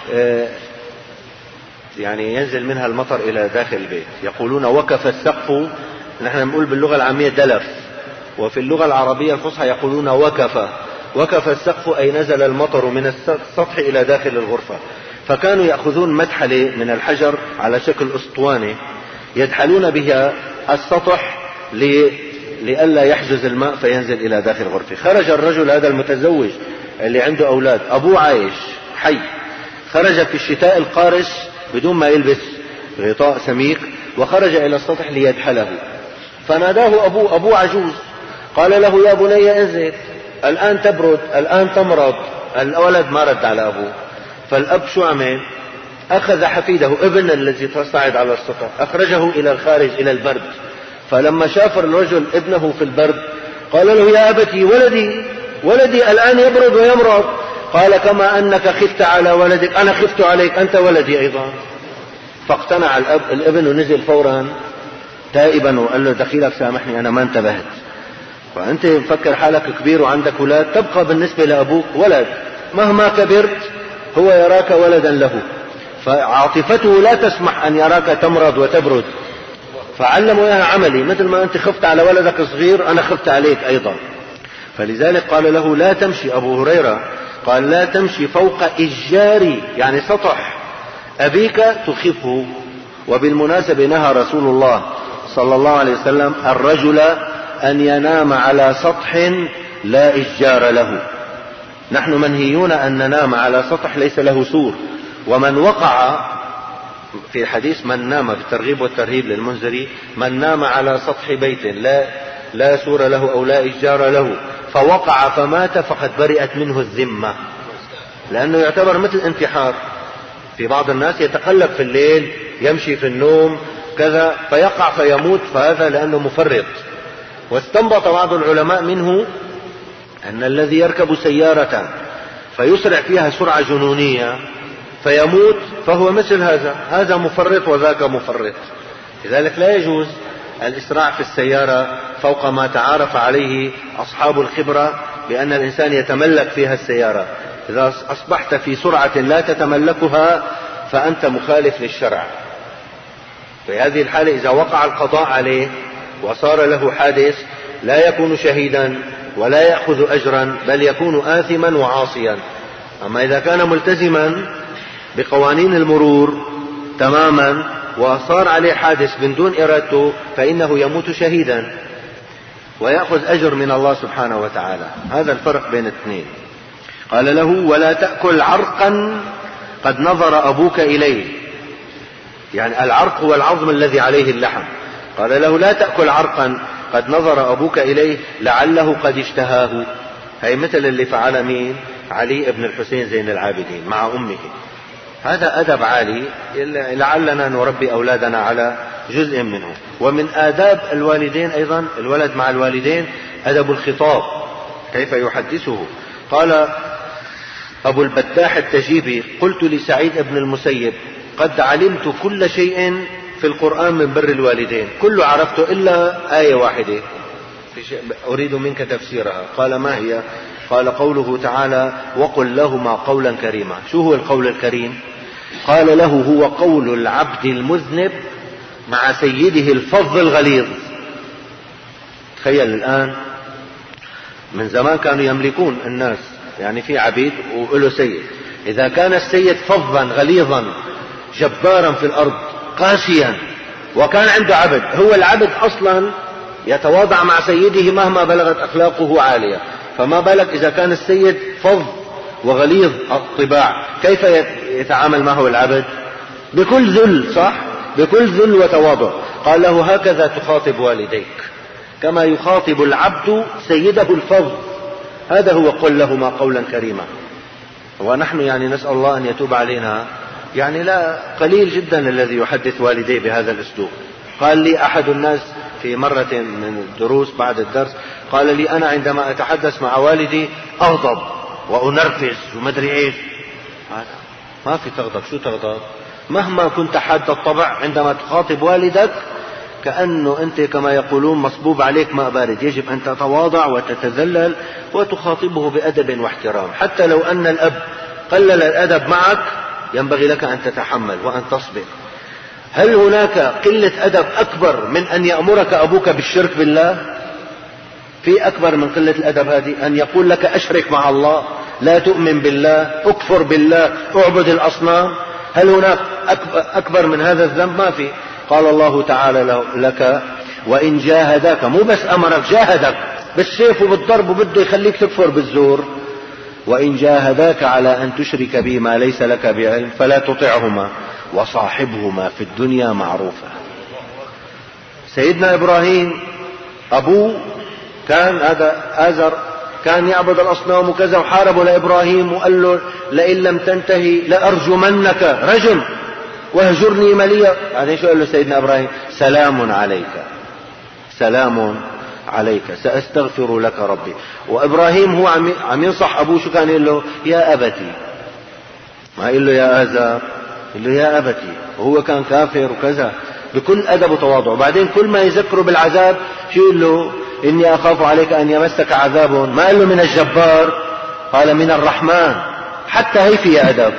يعني ينزل منها المطر إلى داخل البيت. يقولون وكف السقف، نحن نقول باللغة العامية دلف، وفي اللغة العربية الفصحى يقولون وكف السقف، أي نزل المطر من السطح إلى داخل الغرفة. فكانوا يأخذون مدحلة من الحجر على شكل أسطوانة يدحلون بها السطح لئلا يحجز الماء فينزل إلى داخل الغرفة. خرج الرجل هذا المتزوج اللي عنده أولاد، أبوه عايش حي، خرج في الشتاء القارس بدون ما يلبس غطاء سميك، وخرج إلى السطح ليدحله. فناداه أبوه عجوز، قال له: يا بني انزل، الآن تبرد، الآن تمرض. الولد ما رد على أبوه. فالأب شو عمل؟ أخذ حفيده ابن الذي تصعد على السطح، أخرجه إلى الخارج إلى البرد. فلما شاف الرجل ابنه في البرد قال له: يا أبتي، ولدي الآن يبرد ويمرض. قال: كما أنك خفت على ولدك أنا خفت عليك، أنت ولدي أيضا. فاقتنع الابن ونزل فورا تائبا وقال له: دخيلك سامحني أنا ما انتبهت. فأنت مفكر حالك كبير وعندك أولاد، تبقى بالنسبة لأبوك ولد، مهما كبرت هو يراك ولدا له، فعاطفته لا تسمح أن يراك تمرض وتبرد. فعلموا إياها عملي، مثل ما أنت خفت على ولدك صغير أنا خفت عليك أيضا. فلذلك قال له: لا تمشي. أبو هريرة قال: لا تمشي فوق إشجار، يعني سطح أبيك تخفه. وبالمناسبة نهى رسول الله صلى الله عليه وسلم الرجل أن ينام على سطح لا إشجار له. نحن منهيون أن ننام على سطح ليس له سور. ومن وقع في حديث من نام في الترغيب والترهيب للمنذري: من نام على سطح بيت لا سور له أو لا إشجار له فوقع فمات فقد برئت منه الذمة، لأنه يعتبر مثل انتحار. في بعض الناس يتقلب في الليل، يمشي في النوم كذا فيقع فيموت، فهذا لأنه مفرط. واستنبط بعض العلماء منه أن الذي يركب سيارة فيسرع فيها سرعة جنونية فيموت فهو مثل هذا مفرط وذاك مفرط. لذلك لا يجوز الإسراع في السيارة فوق ما تعارف عليه أصحاب الخبرة بأن الإنسان يتملك فيها السيارة. إذا أصبحت في سرعة لا تتملكها فأنت مخالف للشرع. في هذه الحالة إذا وقع القضاء عليه وصار له حادث لا يكون شهيدا ولا يأخذ أجرا، بل يكون آثما وعاصيا. أما إذا كان ملتزما بقوانين المرور تماما وصار عليه حادث من دون إرادته فإنه يموت شهيدا ويأخذ أجر من الله سبحانه وتعالى. هذا الفرق بين الاثنين. قال له: ولا تأكل عرقا قد نظر أبوك إليه، يعني العرق هو العظم الذي عليه اللحم. قال له: لا تأكل عرقا قد نظر أبوك إليه لعله قد اشتهاه. هي مثل اللي فعل مين؟ علي ابن الحسين زين العابدين مع أمه. هذا أدب عالي لعلنا نربي أولادنا على جزء منه. ومن آداب الوالدين أيضا الولد مع الوالدين أدب الخطاب، كيف يحدثه. قال أبو البتاح التجيبي: قلت لسعيد بن المسيب: قد علمت كل شيء في القرآن من بر الوالدين، كله عرفته إلا آية واحدة أريد منك تفسيرها. قال: ما هي؟ قال: قوله تعالى: وقل لهما قولا كريما. شو هو القول الكريم؟ قال له: هو قول العبد المذنب مع سيده الفظ الغليظ. تخيل الآن، من زمان كانوا يملكون الناس، يعني في عبيد وله سيد، إذا كان السيد فظا غليظا جبارا في الأرض قاسيا وكان عنده عبد، هو العبد أصلا يتواضع مع سيده مهما بلغت أخلاقه عالية، فما بالك إذا كان السيد فظ وغليظ الطباع، كيف يتعامل معه العبد؟ بكل ذل، صح؟ بكل ذل وتواضع. قال له: هكذا تخاطب والديك كما يخاطب العبد سيده الفظ. هذا هو قل لهما قولا كريما. ونحن يعني نسأل الله أن يتوب علينا، يعني لا قليل جدا الذي يحدث والديه بهذا الأسلوب. قال لي أحد الناس في مرة من الدروس بعد الدرس، قال لي: أنا عندما أتحدث مع والدي أغضب وأنرفز ومدري إيش. ما في تغضب. شو تغضب؟ مهما كنت حاد الطبع عندما تخاطب والدك كأنه أنت كما يقولون مصبوب عليك ماء بارد، يجب أن تتواضع وتتذلل وتخاطبه بأدب واحترام. حتى لو أن الأب قلل الأدب معك ينبغي لك أن تتحمل وأن تصبر. هل هناك قلة أدب أكبر من أن يأمرك أبوك بالشرك بالله؟ في أكبر من قلة الأدب هذه أن يقول لك أشرك مع الله، لا تؤمن بالله، أكفر بالله، أعبد الأصنام؟ هل هناك أكبر من هذا الذنب؟ ما في. قال الله تعالى لك: وإن جاهداك، مو بس أمرك، جاهدك بالسيف وبالضرب وبده يخليك تكفر بالزور. وإن جاهداك على أن تشرك بي ما ليس لك بعلم فلا تطعهما وصاحبهما في الدنيا معروفا. سيدنا إبراهيم أبوه كان هذا آزر كان يعبد الأصنام وكذا، وحاربوا لإبراهيم وقال له: لئن لم تنتهي لأرجمنك رجم واهجرني مليا. بعدين شو قال له سيدنا إبراهيم؟ سلام عليك، سلام عليك، سأستغفر لك ربي. وإبراهيم هو عم ينصح أبوه، شو كان يقول له؟ يا أبتي. ما يقول له يا آزر، يقول له يا أبتي، وهو كان كافر وكذا، بكل أدب وتواضع. وبعدين كل ما يذكره بالعذاب شو يقول له؟ إني أخاف عليك أن يمسك عذاب. ما قال له من الجبار، قال من الرحمن. حتى هي فيها أدب،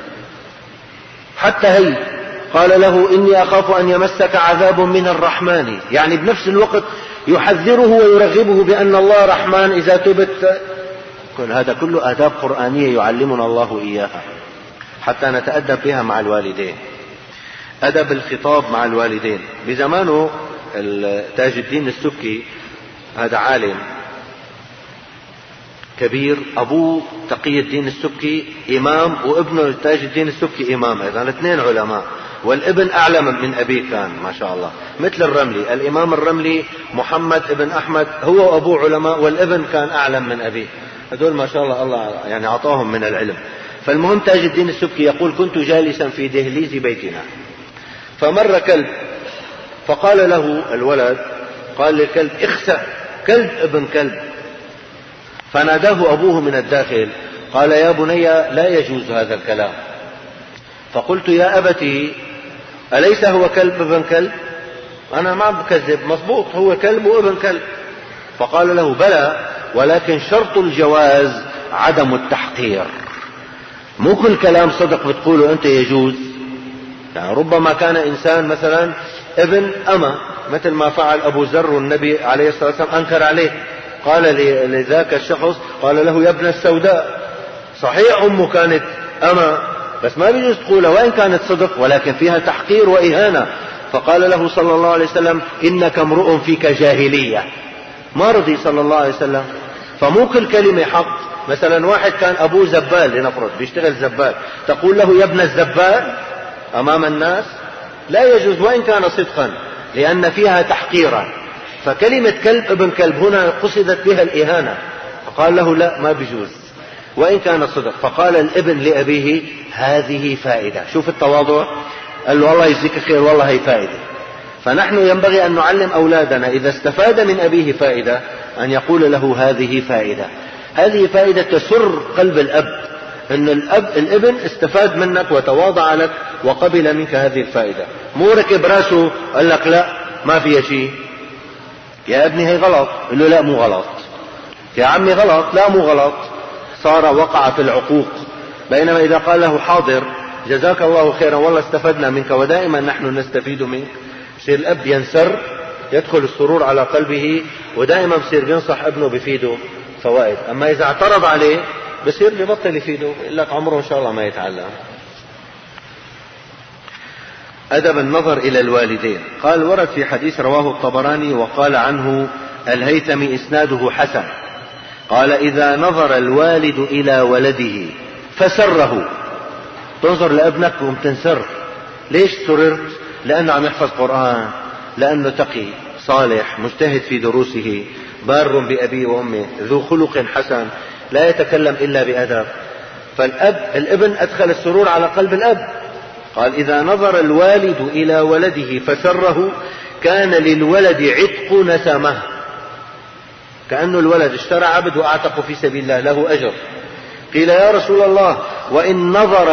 حتى هي. قال له: إني أخاف أن يمسك عذاب من الرحمن، يعني بنفس الوقت يحذره ويرغبه بأن الله رحمن إذا تبت. كل هذا كله آداب قرآنية يعلمنا الله إياها حتى نتأدب بها مع الوالدين. أدب الخطاب مع الوالدين. بزمانه تاج الدين السبكي، هذا عالم كبير، أبوه تقي الدين السبكي إمام، وابنه تاج الدين السبكي إمام أيضا، الاثنين علماء، والابن أعلم من أبيه كان ما شاء الله، مثل الرملي. الإمام الرملي محمد ابن أحمد هو وأبوه علماء، والابن كان أعلم من أبيه. هذول ما شاء الله الله يعني أعطاهم من العلم. فالمهم تاج الدين السبكي يقول: كنت جالسا في دهليز بيتنا فمر كلب، فقال له الولد، قال للكلب: اخسأ، كلب ابن كلب. فناداه أبوه من الداخل قال: يا بني لا يجوز هذا الكلام. فقلت: يا أبتي أليس هو كلب ابن كلب؟ أنا ما بكذب، مضبوط هو كلب وابن كلب. فقال له: بلى، ولكن شرط الجواز عدم التحقير. مو كل كلام صدق بتقوله أنت يجوز. يعني ربما كان إنسان مثلا ابن أما، مثل ما فعل أبو ذر، والنبي عليه الصلاة والسلام أنكر عليه، قال لذاك الشخص، قال له: يا ابن السوداء. صحيح أمه كانت أما، بس ما بيجوز تقولها وإن كانت صدق، ولكن فيها تحقير وإهانة. فقال له صلى الله عليه وسلم: إنك امرؤ فيك جاهلية. ما رضي صلى الله عليه وسلم. فمو كل كلمة حق. مثلا واحد كان أبوه زبال لنفرض، بيشتغل زبال، تقول له: يا ابن الزبال أمام الناس؟ لا يجوز وإن كان صدقا، لأن فيها تحقيرا. فكلمة كلب ابن كلب هنا قصدت بها الإهانة، فقال له: لا، ما بيجوز وإن كان صدق. فقال الابن لأبيه: هذه فائدة. شوف التواضع، قال له: الله يجزيك خير، والله هي فائدة. فنحن ينبغي أن نعلم أولادنا إذا استفاد من أبيه فائدة أن يقول له هذه فائدة، هذه فائدة تسر قلب الأب، أن الابن استفاد منك وتواضع لك وقبل منك هذه الفائدة. مو ركب راسه قال لك لا ما فيها شيء، يا ابني هي غلط، قال له لا مو غلط، يا عمي غلط، لا مو غلط، صار وقع في العقوق. بينما إذا قال له حاضر جزاك الله خيرا والله استفدنا منك ودائما نحن نستفيد منك، بصير الأب ينسر، يدخل السرور على قلبه، ودائما بصير بينصح ابنه بفيده فوائد. أما إذا اعترض عليه بصير ببطل يفيده، يقول لك عمره إن شاء الله ما يتعلم. أدب النظر إلى الوالدين. قال ورد في حديث رواه الطبراني وقال عنه الهيثمي إسناده حسن، قال إذا نظر الوالد إلى ولده فسره، تنظر لابنك ومتنسر. ليش سررت؟ لأنه عم يحفظ قرآن، لأنه تقي صالح مجتهد في دروسه، بار بأبيه وأمه، ذو خلق حسن، لا يتكلم إلا بأدب. فالابن أدخل السرور على قلب الأب. قال إذا نظر الوالد إلى ولده فسره كان للولد عتق نسمه، كأنه الولد اشترى عبد وأعتق في سبيل الله، له أجر. قيل يا رسول الله وإن نظر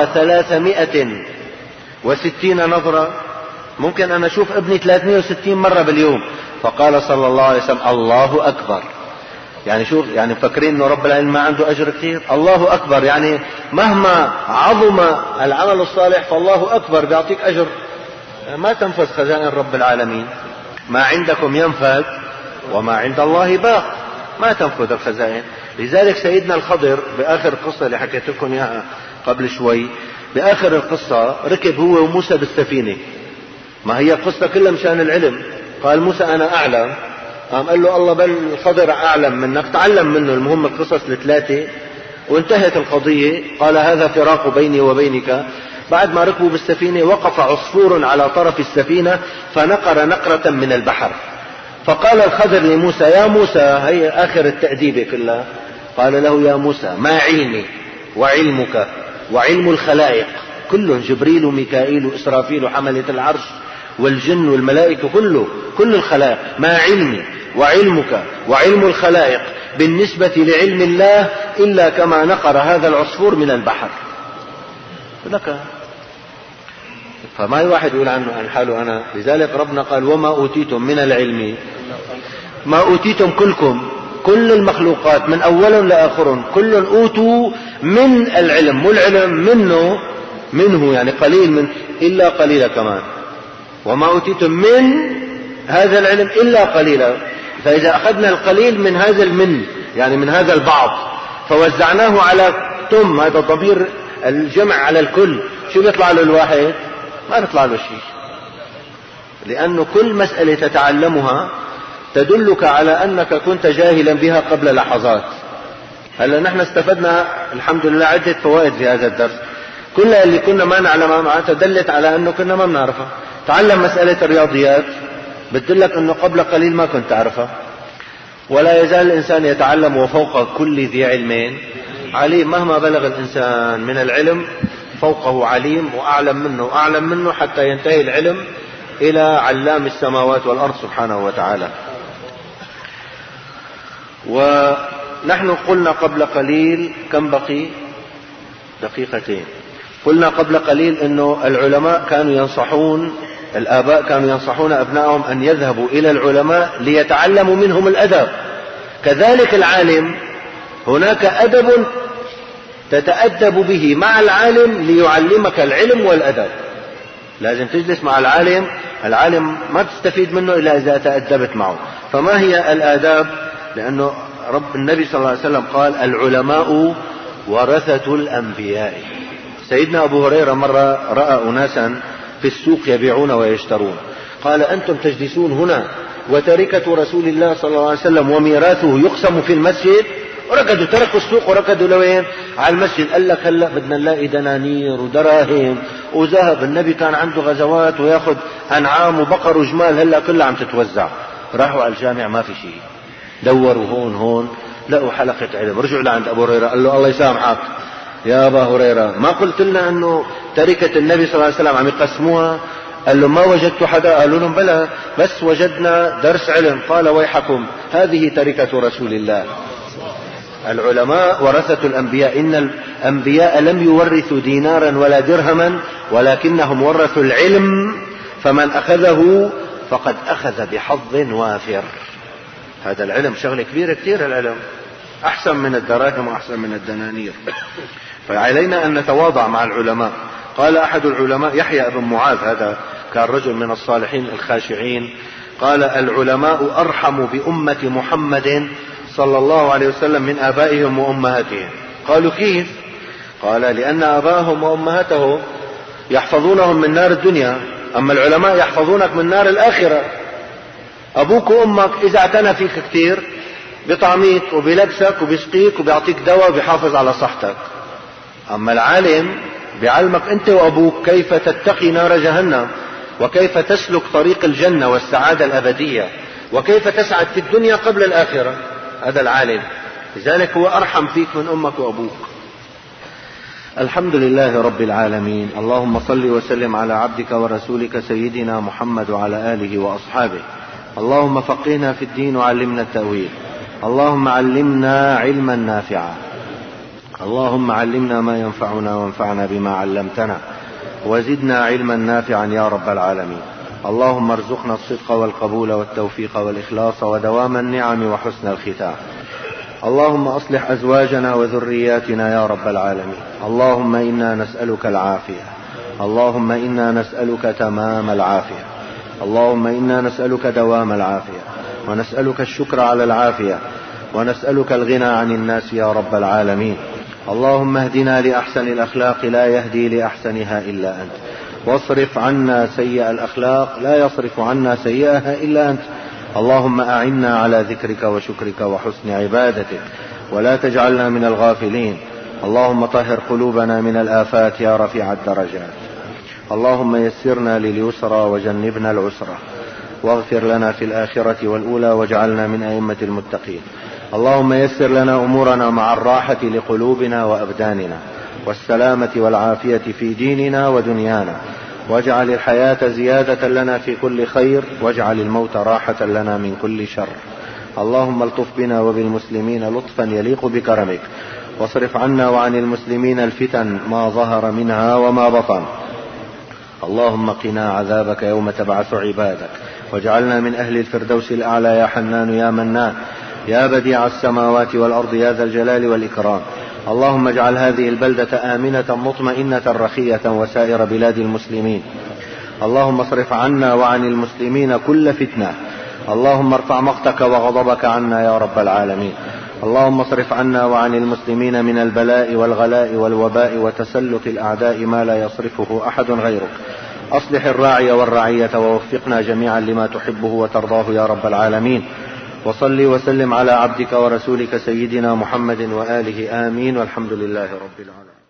360 نظرة، ممكن أنا أشوف ابني 360 مرة باليوم. فقال صلى الله عليه وسلم الله أكبر. يعني شوف، يعني مفكرين أنه رب العالمين ما عنده أجر كثير؟ الله أكبر، يعني مهما عظم العمل الصالح فالله أكبر بيعطيك أجر. ما تنفذ خزائن رب العالمين، ما عندكم ينفذ وما عند الله باق، ما تنفذ الخزائن. لذلك سيدنا الخضر بآخر القصة اللي حكيت لكم إياها قبل شوي، بآخر القصة ركب هو وموسى بالسفينة، ما هي قصة كلها مشان العلم. قال موسى أنا أعلم، قال له الله بل الخضر أعلم منك، تعلم منه. المهم القصص الثلاثة وانتهت القضية. قال هذا فراق بيني وبينك. بعد ما ركبوا بالسفينة وقف عصفور على طرف السفينة فنقر نقرة من البحر. فقال الخضر لموسى يا موسى، هي آخر التأديبة كلها، قال له يا موسى ما علمي وعلمك وعلم الخلائق كلهم، جبريل وميكائيل وإسرافيل وحملة العرش والجن والملائكة كل الخلائق، ما علمي وعلمك وعلم الخلائق بالنسبة لعلم الله إلا كما نقر هذا العصفور من البحر. لك فما واحد يقول عن حاله أنا. لذلك ربنا قال وما أوتيتم من العلم، ما أوتيتم كلكم، كل المخلوقات من أولهم لآخرهم كل أوتوا من العلم، مو العلم منه يعني قليل من إلا قليلا كمان. وما أوتيتم من هذا العلم إلا قليلا. فإذا أخذنا القليل من هذا يعني من هذا البعض فوزعناه على هذا ضمير الجمع على الكل، شو بيطلع له الواحد؟ ما بيطلع له شيء، لأنه كل مسألة تتعلمها تدلك على أنك كنت جاهلا بها قبل لحظات. هلا نحن استفدنا الحمد لله عدة فوائد في هذا الدرس، كلها اللي كنا ما نعلمها معناتها دلت على أنه كنا ما بنعرفها. تعلم مسألة الرياضيات بتدلك أنه قبل قليل ما كنت تعرفها. ولا يزال الإنسان يتعلم وفوق كل ذي علم عليم، مهما بلغ الإنسان من العلم فوقه عليم وأعلم منه حتى ينتهي العلم إلى علام السماوات والأرض سبحانه وتعالى. ونحن قلنا قبل قليل، كم بقي؟ دقيقتين. قلنا قبل قليل أنه العلماء كانوا ينصحون، الآباء كانوا ينصحون أبنائهم أن يذهبوا إلى العلماء ليتعلموا منهم الأدب. كذلك العالم هناك أدب تتأدب به مع العالم ليعلمك العلم والأدب. لازم تجلس مع العالم ما تستفيد منه إلا إذا تأدبت معه. فما هي الآداب؟ لأنه النبي صلى الله عليه وسلم قال العلماء ورثة الأنبياء. سيدنا أبو هريرة مرة رأى أناسا في السوق يبيعون ويشترون، قال أنتم تجلسون هنا وتركة رسول الله صلى الله عليه وسلم وميراثه يقسم في المسجد؟ وركضوا تركوا السوق وركضوا لوين؟ على المسجد. قال لك هلا بدنا نلاقي دنانير ودراهم وذهب. النبي كان عنده غزوات وياخذ أنعام وبقر وجمال، هلا كلها عم تتوزع. راحوا على الجامع ما في شيء، دوروا هون لقوا حلقة علم. رجعوا لعند أبو هريرة قال له الله يسامحك يا أبا هريرة، ما قلت لنا أنه تركة النبي صلى الله عليه وسلم عم يقسموها؟ قال له ما وجدت حدا؟ قالوا لهم بلى، بس وجدنا درس علم. قال ويحكم، هذه تركة رسول الله. العلماء ورثة الأنبياء، إن الأنبياء لم يورثوا دينارا ولا درهما، ولكنهم ورثوا العلم، فمن أخذه فقد أخذ بحظ وافر. هذا العلم شغلة كبيرة كثير، العلم أحسن من الدراهم وأحسن من الدنانير، فعلينا أن نتواضع مع العلماء. قال أحد العلماء يحيى بن معاذ، هذا كان رجل من الصالحين الخاشعين، قال العلماء أرحم بأمة محمد صلى الله عليه وسلم من آبائهم وأمهاتهم. قالوا كيف؟ قال لأن آبائهم وأمهاتهم يحفظونهم من نار الدنيا، أما العلماء يحفظونك من نار الآخرة. أبوك وأمك إذا اعتنى فيك كثير بطعميك وبلبسك وبيسقيك وبيعطيك دواء وبيحافظ على صحتك، أما العالم بيعلمك أنت وأبوك كيف تتقي نار جهنم، وكيف تسلك طريق الجنة والسعادة الأبدية، وكيف تسعد في الدنيا قبل الآخرة. هذا العالم، لذلك هو أرحم فيك من أمك وأبوك. الحمد لله رب العالمين. اللهم صل وسلم على عبدك ورسولك سيدنا محمد وعلى آله وأصحابه. اللهم فقهنا في الدين وعلمنا التأويل. اللهم علمنا علما نافعا. اللهم علمنا ما ينفعنا وانفعنا بما علمتنا، وزدنا علما نافعا يا رب العالمين. اللهم ارزقنا الصدق والقبول والتوفيق والإخلاص ودوام النعم وحسن الختام. اللهم أصلح أزواجنا وذرياتنا يا رب العالمين. اللهم إنا نسألك العافية، اللهم إنا نسألك تمام العافية، اللهم إنا نسألك دوام العافية، ونسألك الشكر على العافية، ونسألك الغنى عن الناس يا رب العالمين. اللهم اهدنا لأحسن الأخلاق لا يهدي لأحسنها إلا أنت، واصرف عنا سيئ الأخلاق لا يصرف عنا سيئها إلا أنت. اللهم أعنا على ذكرك وشكرك وحسن عبادتك، ولا تجعلنا من الغافلين. اللهم طهر قلوبنا من الآفات يا رفيع الدرجات. اللهم يسرنا لليسرى وجنبنا العسرى، واغفر لنا في الآخرة والأولى، واجعلنا من أئمة المتقين. اللهم يسر لنا أمورنا مع الراحة لقلوبنا وأبداننا، والسلامة والعافية في ديننا ودنيانا، واجعل الحياة زيادة لنا في كل خير، واجعل الموت راحة لنا من كل شر. اللهم الطف بنا وبالمسلمين لطفا يليق بكرمك، واصرف عنا وعن المسلمين الفتن ما ظهر منها وما بطن. اللهم قنا عذابك يوم تبعث عبادك، واجعلنا من أهل الفردوس الأعلى يا حنان يا منان يا بديع السماوات والأرض يا ذا الجلال والإكرام. اللهم اجعل هذه البلدة آمنة مطمئنة رخية وسائر بلاد المسلمين. اللهم اصرف عنا وعن المسلمين كل فتنة. اللهم ارفع مقتك وغضبك عنا يا رب العالمين. اللهم اصرف عنا وعن المسلمين من البلاء والغلاء والوباء وتسلط الأعداء ما لا يصرفه أحد غيرك. أصلح الراعي والرعية، ووفقنا جميعا لما تحبه وترضاه يا رب العالمين. وصل وسلم على عبدك ورسولك سيدنا محمد وآله. آمين، والحمد لله رب العالمين.